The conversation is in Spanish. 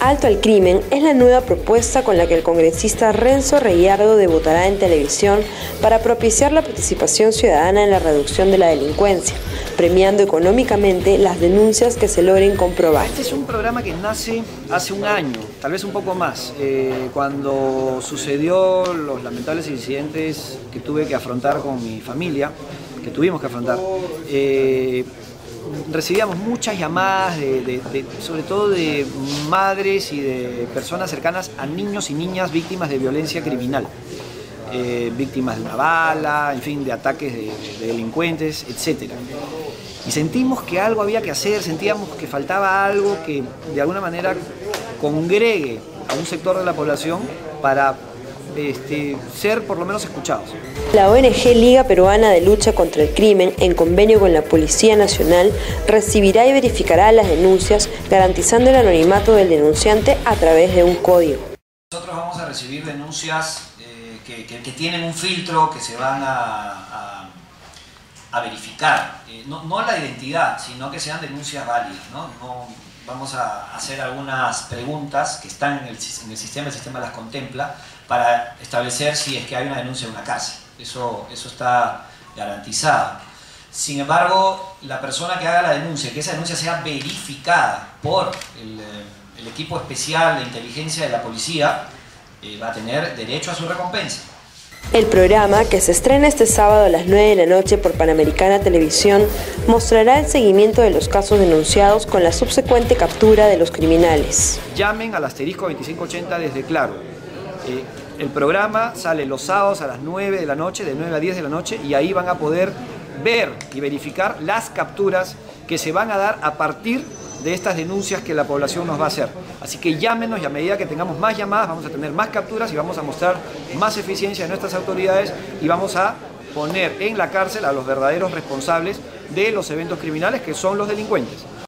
Alto al crimen es la nueva propuesta con la que el congresista Renzo Reyardo debutará en televisión para propiciar la participación ciudadana en la reducción de la delincuencia, premiando económicamente las denuncias que se logren comprobar. Este es un programa que nace hace un año, tal vez un poco más, cuando sucedió los lamentables incidentes que tuve que afrontar con mi familia, que tuvimos que afrontar. Recibíamos muchas llamadas, sobre todo de madres y de personas cercanas a niños y niñas víctimas de violencia criminal, víctimas de una bala, en fin, de ataques de delincuentes, etc. Y sentimos que algo había que hacer, sentíamos que faltaba algo que de alguna manera congregue a un sector de la población para ser por lo menos escuchados. La ONG Liga Peruana de Lucha contra el Crimen, en convenio con la Policía Nacional, recibirá y verificará las denuncias, garantizando el anonimato del denunciante a través de un código. Nosotros vamos a recibir denuncias que tienen un filtro, que se van a verificar. No la identidad, sino que sean denuncias válidas, ¿no? Vamos a hacer algunas preguntas que están en el sistema las contempla, para establecer si es que hay una denuncia en una cárcel. Eso está garantizado. Sin embargo, la persona que haga la denuncia, que esa denuncia sea verificada por el equipo especial de inteligencia de la policía, va a tener derecho a su recompensa. El programa, que se estrena este sábado a las 9 de la noche por Panamericana Televisión, mostrará el seguimiento de los casos denunciados con la subsecuente captura de los criminales. Llamen al asterisco 2580 desde Claro. El programa sale los sábados a las 9 de la noche, de 9 a 10 de la noche, y ahí van a poder ver y verificar las capturas que se van a dar a partir de estas denuncias que la población nos va a hacer. Así que llámenos, y a medida que tengamos más llamadas vamos a tener más capturas y vamos a mostrar más eficiencia de nuestras autoridades, y vamos a poner en la cárcel a los verdaderos responsables de los eventos criminales, que son los delincuentes.